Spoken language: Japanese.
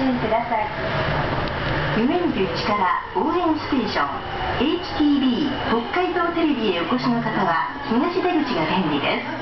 意ください。 夢見る力応援ステーション HTB 北海道テレビへお越しの方は東出口が便利です。